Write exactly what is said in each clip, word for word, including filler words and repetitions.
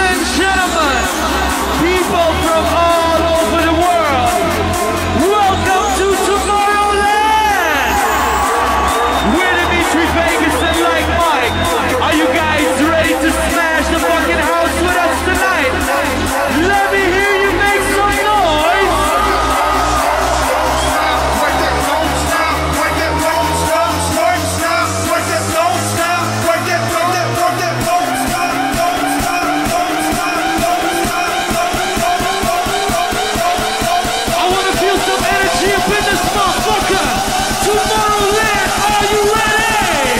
and gentlemen, people from all over the world, welcome to Tomorrowland! We're Dimitri Vegas and Like Mike. Are you guys ready to smash the fucking house with us tonight? Let me hear you make some noise! I want to feel some energy up in this motherfucker! Tomorrowland, are you ready?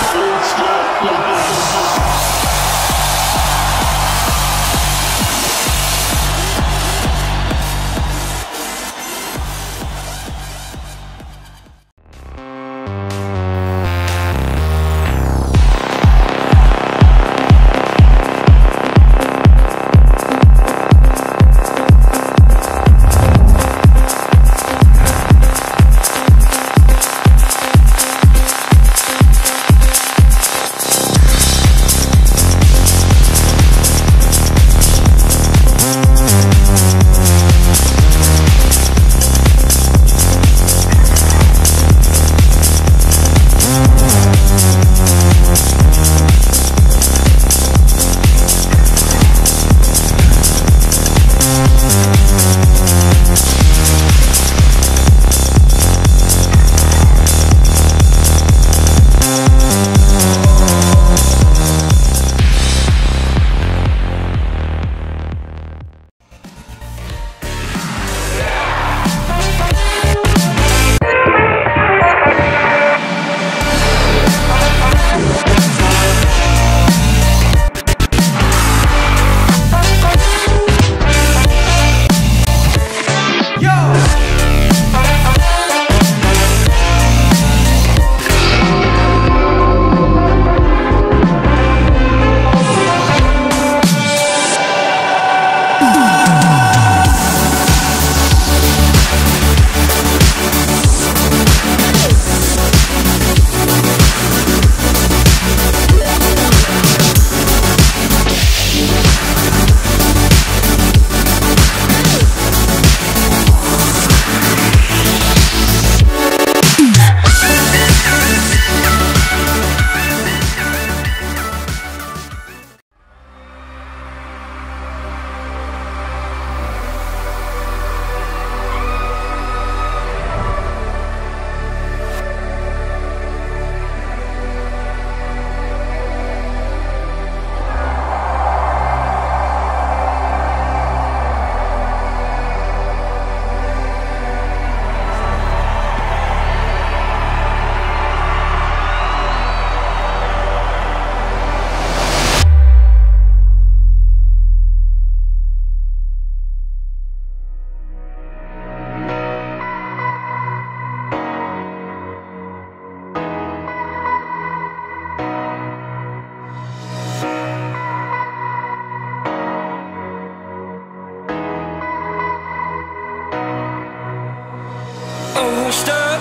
Oh, stop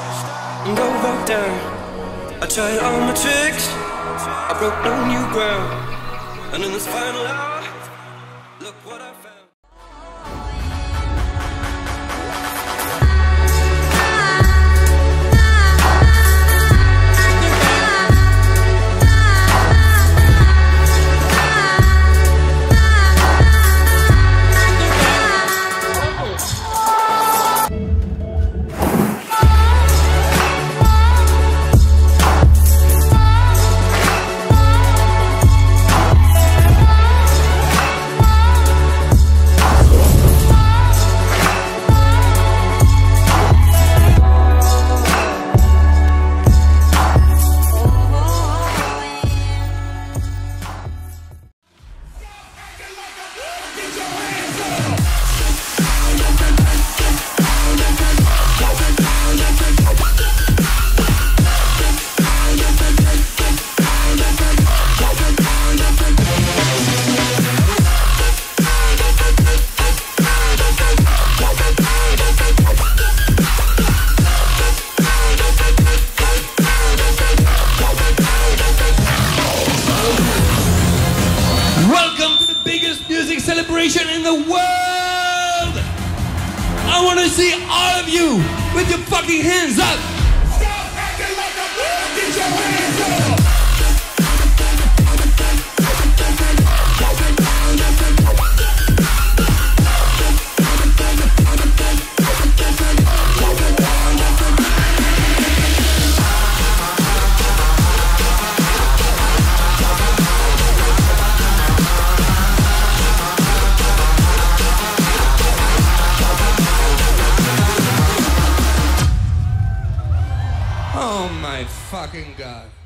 and go back down. I tried all my tricks, I broke no new ground. And in this final hour, look what I found. generation in the world. I want to see all of you with your fucking hands up. Stop acting like a girl. Get your hands up. Oh my fucking God.